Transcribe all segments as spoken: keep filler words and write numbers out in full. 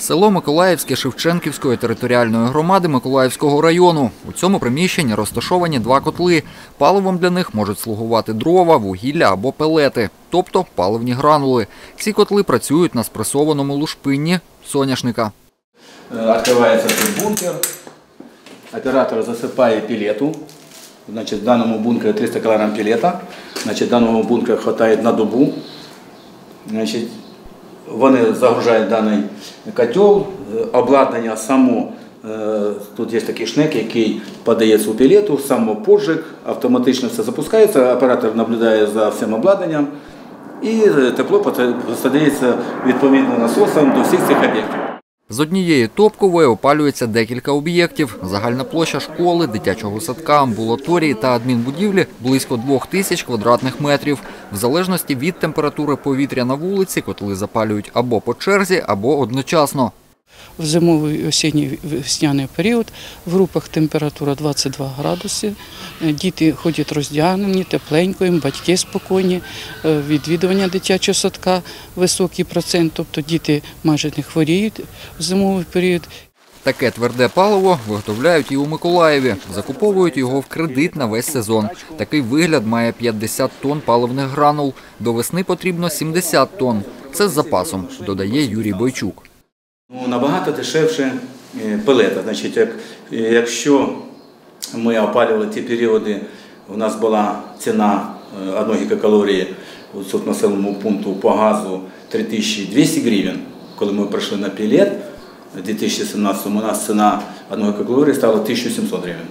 Село Миколаївське Шевченківської територіальної громади Миколаївського району. У цьому приміщенні розташовані два котли. Паливом для них можуть слугувати дрова, вугілля або пелети, тобто паливні гранули. Ці котли працюють на спресованому лушпинні соняшника. Відкривається тут бункер, оператор засипає пелету. Значить, в даному бункері триста кілограмів пелета. Значить, даного бункера вистачає на добу. Значить, вони загружають даний котел, обладнання само, тут є такий шнек, який подається у пелету, самоподжиг, автоматично все запускається, оператор наблюдає за всім обладнанням і тепло подається відповідно насосом до всіх цих об'єктів. З однієї топкової опалюється декілька об'єктів. Загальна площа школи, дитячого садка, амбулаторії та адмінбудівлі – близько двох тисяч квадратних метрів. В залежності від температури повітря на вулиці котли запалюють або по черзі, або одночасно. В зимовий осінній весняний період в групах температура двадцять два градуси, діти ходять роздягнені, тепленько, їм батьки спокійні, відвідування дитячого садка високий процент, тобто діти майже не хворіють в зимовий період. Таке тверде паливо виготовляють і у Миколаєві. Закуповують його в кредит на весь сезон. Такий вигляд має п'ятдесят тонн паливних гранул. До весни потрібно сімдесят тонн. Це з запасом, додає Юрій Бойчук. Ну, набагато дешевше пелета. Значить, як, якщо ми опалювали ті періоди, у нас була ціна одної гігакалорії у цьому населеному пункту по газу три тисячі двісті гривень. Коли ми прийшли на пелет, у дві тисячі сімнадцятому у нас ціна одної гігакалорії стала тисяча сімсот гривень.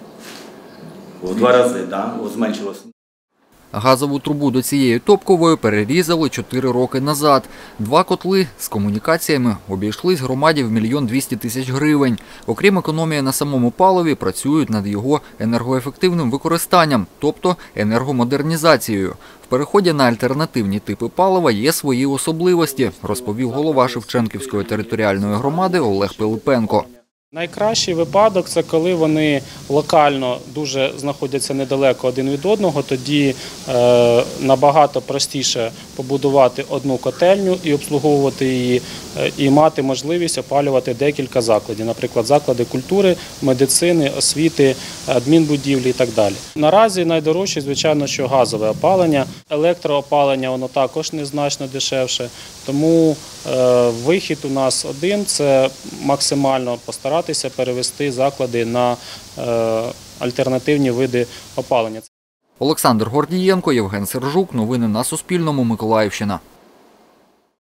В два рази, да, зменшилося. Газову трубу до цієї топкової перерізали чотири роки назад. Два котли з комунікаціями обійшлись громаді в мільйон двісті тисяч гривень. Окрім економії на самому паливі, працюють над його енергоефективним використанням, тобто енергомодернізацією. В переході на альтернативні типи палива є свої особливості, розповів голова Шевченківської територіальної громади Олег Пилипенко. Найкращий випадок – це коли вони локально дуже знаходяться недалеко один від одного, тоді е, набагато простіше побудувати одну котельню і обслуговувати її, е, і мати можливість опалювати декілька закладів, наприклад, заклади культури, медицини, освіти, адмінбудівлі і так далі. Наразі найдорожче, звичайно, що газове опалення, електроопалення воно також незначно дешевше, тому е, вихід у нас один – це максимально постаратися перевести заклади на е, альтернативні види опалення. Олександр Гордієнко, Євген Сержук. Новини на Суспільному. Миколаївщина.